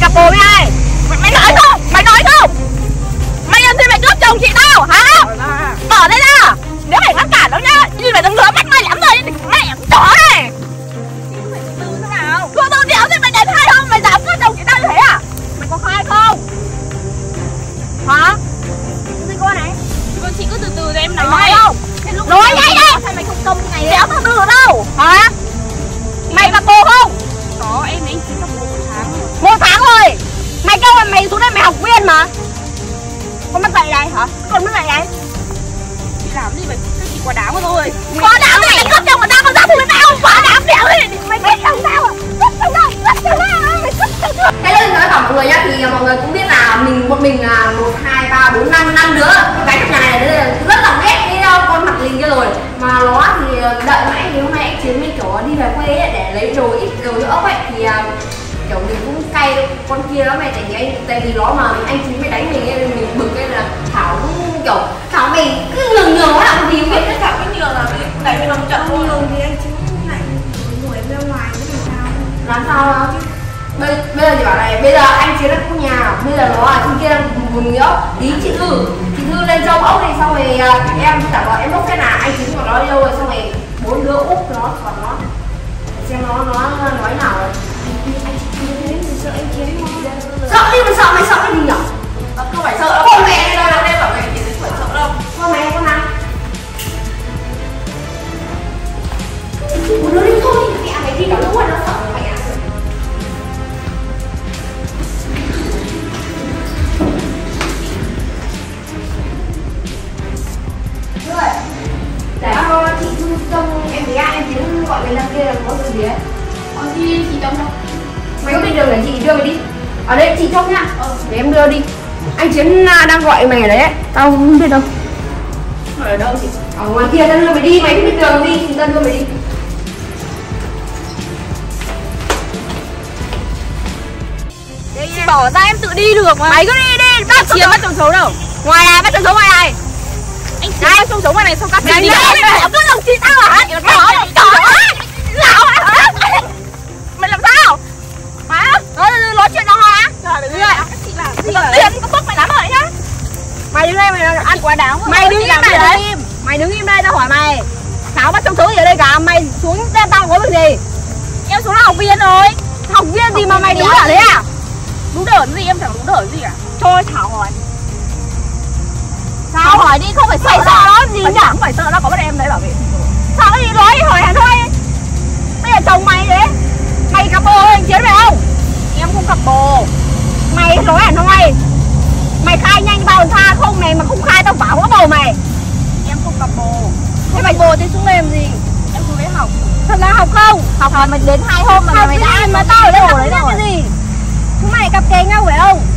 cặp bồ với ai? Mày nói không? Mày nói không? Mày làm gì mày cướp chồng chị tao hả? Bỏ đây ra. Nếu mày ngăn cản đâu nhá, nhìn mày đừng lừa mắt mày lắm rồi. Mẹ chó này. Từ thế nào? Cô tôi đéo thì mày đến 2 hôm mày dám cướp chồng chị tao như thế à? Mày có khai không? Hả? Cái con này. Con chị cứ từ từ để em nói. Mày nói không? Nói vậy đi. Sao mày không công cái này? Đéo thằng Tư ở đâu? Hả? Mày cặp bồ không? Có, em với anh chị cặp bồ 1 tháng rồi. 1 tháng rồi. Mày kêu mày xuống đây mày học viên mà. Con mất dạy đây hả? Con mất dạy đây. Chị làm gì vậy? Cái chị quá đáng quá rồi. Quá đáng mày cướp chồng người ta con ra thì mày không quá đáng đéo đi. Mày biết chồng tao à? Cướp chồng tao, cướp chồng tao. Mày cướp chồng tao. Cái lời nói của mọi người nhá, thì mọi người cũng biết là một mình là 1, 2, 3, 4, 5 đứa. Cái nhà này rất là ghét cái con mặt lình kia rồi. Mà nó thì đợi mãi thì hôm nay anh Chiến mới kiểu đi về quê ấy, để lấy đồ ít đồ cho ốc ấy thì kiểu mình cũng cay con kia lắm mày, tại vì nó mà anh Chiến mới đánh mình nên mình bực cái là Thảo cũng kiểu Thảo mày cứ nhường nó làm gì không biết. Thảo cứ nhường là đẩy mình lòng trận luôn. Thì anh Chiến lại đuổi em ra ngoài chứ làm sao đâu chứ. Bây giờ chị bảo này, bây giờ anh Chiến đang có nhà, bây giờ nó ở trên kia đang vùng nghĩa tí chị Thư lên trong ốc này, xong rồi em trả lời em bốc cái nào anh Chiến của nó đi đâu rồi, xong rồi 4 đứa úp nó còn nó xem nó nói nào rồi. sợ anh Chiến Sợ đi, mày sợ cái gì nhở? Không phải sợ đâu. Con mẹ đâu em bảo mày thì phải sợ đâu. Con mẹ con nào? Một đứa đi thôi, mẹ mày đi cả lũ rồi nó sợ mày à? Rồi, để chị Thư trông em với anh Chiến gọi người làm kia là có gì đấy. Còn gì chị trông đâu? Mày có biết đường để chị đưa mày đi. Ở đây chị trông nhá. Để em đưa đi. Anh Chiến đang gọi mày ở đấy. Tao không biết đâu. Ở đâu chị? Ở ngoài kia tao đưa mày đi, mày không biết đường đi thì tao đưa mày đi. Chị bỏ ra em tự đi được mà. Mày cứ đi đi, bắt Chiến bắt chồng xấu đâu. Ngoài này, bắt chồng xấu ngoài này. Anh Chiến bắt chồng xấu ngoài này xong các chị đi đâu? Mày cứ lòng chị tao hả? Mày làm sao? Hả? Nói chuyện đâu hả? Trời ơi, chị làm gì vậy? Tiền có bức mày lắm rồi nhá. Mày đứng đây mày ăn quá đáng quá. Mày đứng im đây đấy. Mày đứng im đây tao hỏi mày. Tao bắt chồng xấu gì ở đây cả? Mày xuống tên tao có việc gì? Em xuống là học viên rồi. Học viên gì mà mày đứng ở đấy à? Đúng đởn gì, em chẳng đúng đởn gì cả. Cho Thảo hỏi. Sao hỏi đi, không phải sợ nó gì nhỉ? Không phải sợ nó có bắt em đấy bảo vệ. Sao cái gì nói đi hỏi hẳn thôi. Bây giờ chồng mày đấy. Mày cặp bồ với anh Chiến phải không? Em không cặp bồ. Mày nói hẳn thôi. Mày khai nhanh bao lần xa không này mà không khai tao bảo vỡ bầu mày. Em không cặp bồ. Thế mày bồ thì xuống đây làm gì? Em xuống đấy học. Thật là học không? Học rồi mà đến 2 hôm mà học mày đã mà tao ở đây học đấy rồi. Cái gì? Chúng mày cặp kè nhau phải không?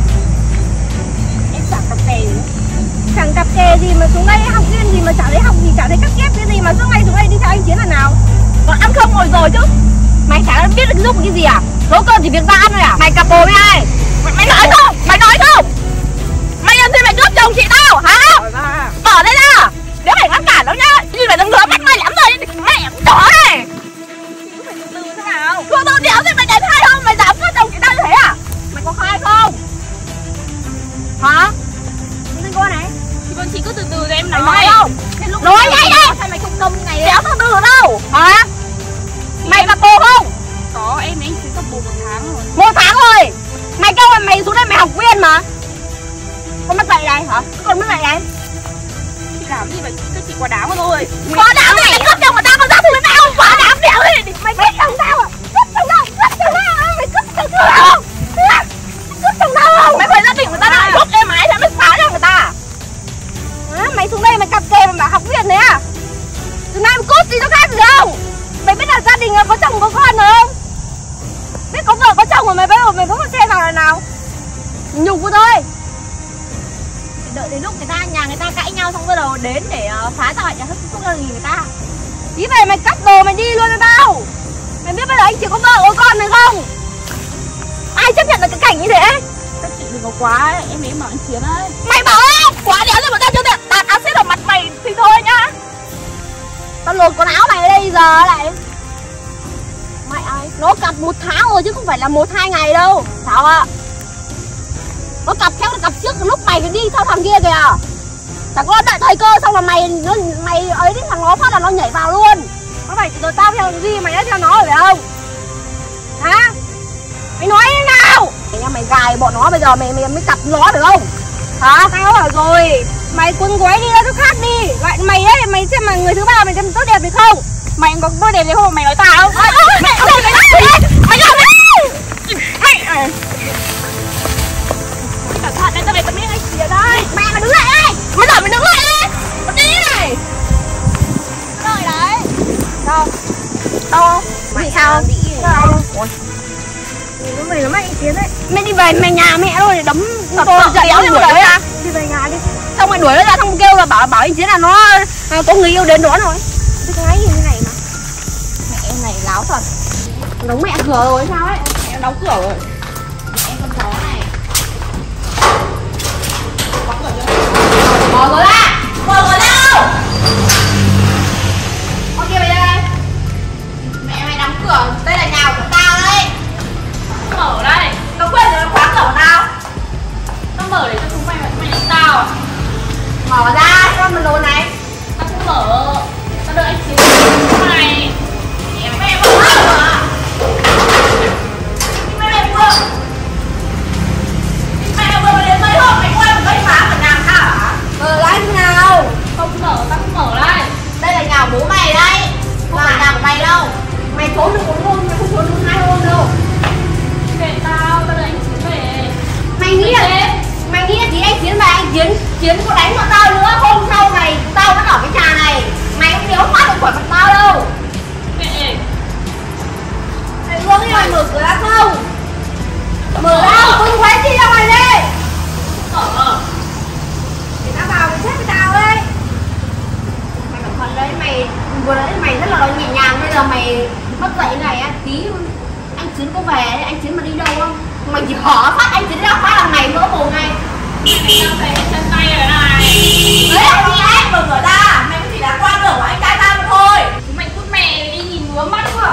Em chẳng cặp kè gì. Chẳng cặp kè gì mà xuống đây học viên gì mà chả thấy học gì, chả thấy cắt ghép cái gì mà suốt ngày xuống đây đi theo anh Chiến là nào? Còn ăn không ngồi rồi chứ. Mày chả biết được giúp cái gì à? Nấu cơm chỉ việc ra ăn thôi à? Mày cặp bồ với ai? Mày nói không? Mày nói không? Mày làm gì mày cướp chồng chị tao hả? Bỏ đây ra. Nếu mày ngăn cản đâu nhá, nhìn mày đừng lừa mắt mày lắm rồi. Mẹ chó này. Từ thế nào? Cô tôi đéo thì mày đến 2 hôm mày dám cướp chồng chị tao như thế à? Mày có khai không? Hả? Cái con này. Thì con chị cứ từ từ để em nói. Mày nói không? Nói vậy đi. Sao mày không công cái này? Đéo thằng Tư ở đâu? Hả? Mày cặp bồ không? Có, em với anh Chiến cặp bồ 1 tháng rồi. 1 tháng rồi. Mày kêu mày xuống đây mày học viên mà. Con mất dạy đây hả? Con mất dạy đây. Chị làm gì vậy? Cái chị quá đáng quá rồi. Quá đáng mày cướp chồng người ta con ra thì mày không quá đáng đéo đi. Mày biết chồng tao à? Cướp chồng tao, cướp chồng tao. Mày cướp chồng tao không? Cướp chồng tao không? Mày phải ra tỉnh người ta lại bốc em mãi cho mới phá cho người ta. Mày xuống đây mày cặp kè mà học viên đấy à? Từ nay mày cút gì nó khác gì không? Mày biết là gia đình có chồng có con rồi không? Biết có vợ có chồng mà mày bây giờ mày vẫn còn xe vào là nào? Nhục của tôi. Đợi đến lúc nhà người ta cãi nhau xong bắt đầu đến để phá hoại nhà không gia đình người ta. Tí về mày cắt đồ mày đi luôn cho tao. Mày biết bây giờ anh chỉ có vợ có con này không? Ai chấp nhận được cái cảnh như thế? Các chị đừng có quá ấy, em bảo anh Chiến ấy. Mày bảo ấy, quá đéo rồi mà tao chưa được tạt axit vào mặt mày thì thôi nhá. Tao lột quần áo mày ở đây giờ lại. Mày ai? Nó cặp 1 tháng rồi chứ không phải là 1-2 ngày đâu. Sao ạ? Nó cặp theo, nó cặp trước lúc mày đi theo thằng kia kìa. Chẳng có đợi thời cơ xong là mày ấy đến thằng nó phát là nó nhảy vào luôn. Nó phải rồi tao theo gì mày đã theo nó rồi phải không? Hả? Mày nói thế nào? Mày gài bọn nó bây giờ mày mới cặp nó được không? Hả? Tao bảo rồi, mày cuốn gói đi ra chỗ khác đi. Lại mày ấy, mày xem mà người thứ ba mày xem tốt đẹp được không? Mày có tốt đẹp gì không mà mày nói tao? Mày làm đấy. Cẩn thận đấy, tao về tao biết anh kìa đây. Mẹ mày đứng lại đây. Mày đợi mày đứng lại đi. Mày đi này. Đợi đấy. Đâu? Đâu? Mày sao? Ôi. Mày nó mày ý kiến đấy. Mày đi về mày nhà mẹ thôi để đấm tôi giận nó đuổi nó ra. Đi về nhà đi. Xong mày đuổi nó ra xong kêu là bảo anh Chiến là nó có người yêu đến đó rồi. Cái gái gì như này mà. Mẹ em này láo thật. Đóng mẹ cửa rồi sao ấy? Em đóng cửa rồi. Em con chó này. Mở cửa ra. Mở cửa ra đâu? Con kia về đây. Mẹ mày đóng cửa. Đây là nhà của tao đấy. Mở đây. Tao quên rồi khóa cửa của tao. Tao mở để cho chúng mày đánh tao à? Mở ra con mình lồn này. Tao không mở. Tao đợi anh Chiến này. Mẹ mở ra mà. Mẹ vừa đến mấy hôm mày quay một cái phá ở nhà tao hả? Mở ra thế nào? Không mở, tao không mở đây. Đây là nhà của bố mày đây. Không phải nhà của mày đâu. Mày trốn được 4 hôm, mày không trốn được 2 hôm đâu. Kệ tao đợi anh Chiến về. Mày nghĩ là tí anh Chiến về, anh Chiến có đánh bọn tao nữa. Hôm sau này tao vẫn ở cái nhà này. Mày không nhớ thoát được khỏi mặt tao đâu. Kệ. Mày Hương đi, mày mở cửa ra không? Mở ra, không quay chi ra ngoài đi. Mở. Để tao vào mày chết với tao đấy. Mày cẩn thận đấy, mày vừa đấy mày rất là nhẹ nhàng. Bây giờ mày mất dậy này á, tí anh Chiến có về đấy, anh Chiến mà đi đâu không? Mày chỉ hở phát anh Chiến ra phát là mày vỡ mồm ngay. Mày đang thấy chân tay rồi này. Đấy là gì ấy, mở cửa ra. Mày chỉ là qua cửa của anh trai tao thôi. Mày cút mẹ đi nhìn ngứa mắt quá.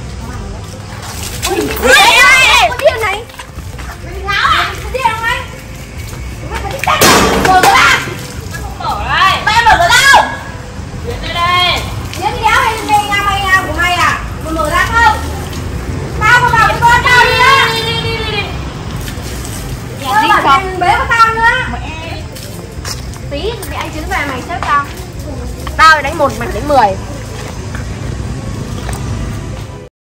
Này ơi, có điên này. Mày bị ngáo à? Có điên không anh? Mày phải đi chạy. Mở cửa ra. Tao không mở đây. Mày mở cửa đâu? Đến đây đây. Đến đi đéo hay về nhà của mày à? Mày mở ra không? Tao không vào với con tao đi á. Đi. Tao bảo mày bế con tao nữa. Mẹ. Tí mẹ anh Chiến về mày xếp tao. Tao đánh 1 mày đánh 10.